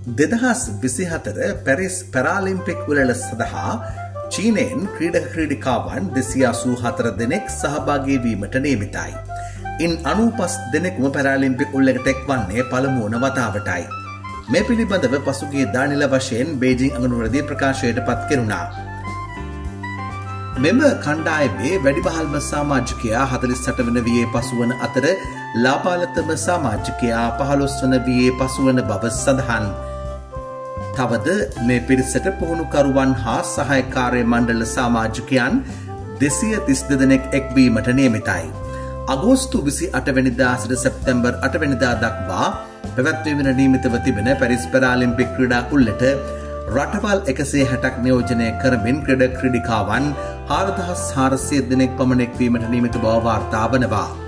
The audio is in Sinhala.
2024 පැරිස් පැරාලිම්පික් උළෙල සඳහා චීනයෙන් ක්‍රීඩිකාවන් 284 දෙනෙක් සහභාගී වීමට නියමිතයි. ඉන් 95 දෙනෙක්ම පැරාලිම්පික් උළෙලකට එක්වන්නේ පළමු වන වතාවටයි. මේ පිළිබඳව පසුගියදා නිල වශයෙන් බේජිං අගනුවරදී ප්‍රකාශයට පත් කෙරුණා. මෙම කණ්ඩායමේ වැඩිමහල්ම සමාජිකයා 48 වන වියේ පසුවන අතර ලාබාලතම සමාජිකයා 15 වන වියේ පසුවන බව සඳහන්. තවද මේ පිරිසට පුහුණුකරුවන් හා සහාය කාර්ය මණ්ඩල සමාජිකයන් 232 දෙනෙක් එක්වීමට නියමිතයි. අගෝස්තු 28 වෙනිදා සිට සැප්තැම්බර් 8 වෙනිදා දක්වා පැවැත්වීමට නියමිතව තිබෙන පැරිස් පැරාලිම්පික් ක්‍රීඩා උළෙලට රටවල් 160ක් නියෝජනය කරමින් ක්‍රීඩිකාවන් 4400 දෙනෙක් පමණ එක්වීමට නියමිත බව වාර්තා වනවා.